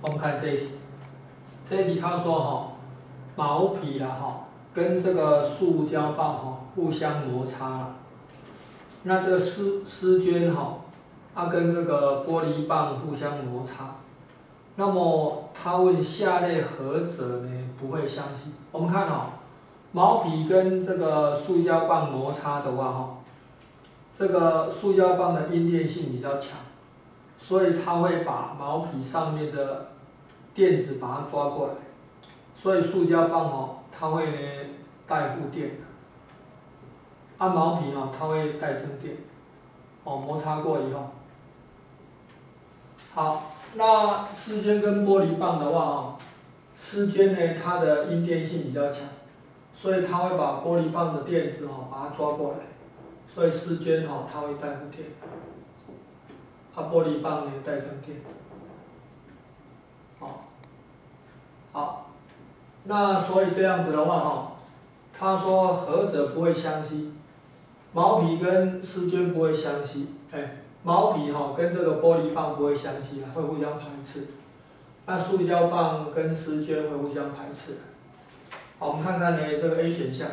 我们看这一题，这一题他说哈，毛皮啦哈，跟这个塑胶棒哈互相摩擦啦，那这个丝绢哈，跟这个玻璃棒互相摩擦，那么他问下列何者呢不会相吸？我们看哈，毛皮跟这个塑胶棒摩擦的话哈，这个塑胶棒的阴电性比较强，所以它会把毛皮上面的电子把它抓过来，所以塑胶棒哦，它会呢带负电，毛皮哦，它会带正电，摩擦过以后，好，那丝绢跟玻璃棒的话丝绢呢它的阴电性比较强，所以它会把玻璃棒的电子把它抓过来，所以丝绢它会带负电，玻璃棒呢带正电。好，那所以这样子的话他说何者不会相吸？毛皮跟丝绢不会相吸，毛皮跟这个玻璃棒不会相吸会互相排斥。那塑胶棒跟丝绢会互相排斥。好，我们看看呢这个 A 选项，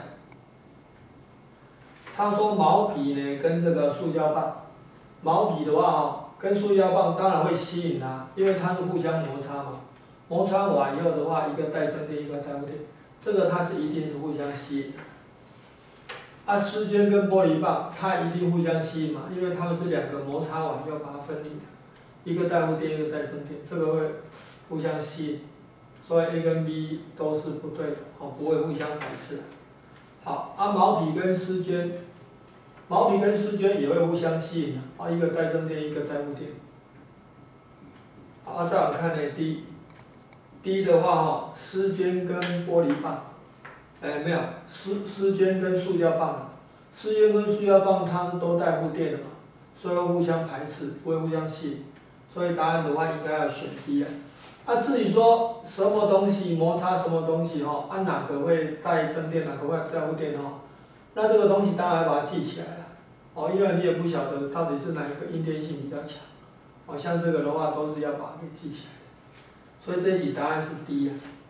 他说毛皮呢跟这个塑胶棒，毛皮的话跟塑胶棒当然会吸引它，因为它是互相摩擦嘛。摩擦完以后的话，一个带正电，一个带负电，这个它是一定是互相吸引的。丝绢跟玻璃棒，它一定互相吸引嘛，因为它们是两个摩擦完以后把它分离的，一个带负电，一个带正电，这个会互相吸引，所以 A 跟 B 都是不对的，不会互相排斥。好，毛皮跟丝绢，毛皮跟丝绢也会互相吸引的，一个带正电，一个带负电。好，再来看呢 D 的话丝绢跟玻璃棒，没有，丝绢跟塑胶棒丝绢跟塑胶棒它是都带负电的嘛，所以会互相排斥，不会互相吸引，所以答案的话应该要选 D 至于说什么东西摩擦什么东西哪个会带正电，哪个会带负电那这个东西当然要把它记起来了，因为你也不晓得到底是哪一个阴电性比较强，像这个的话都是要把它给记起来的，所以这一题答案是 D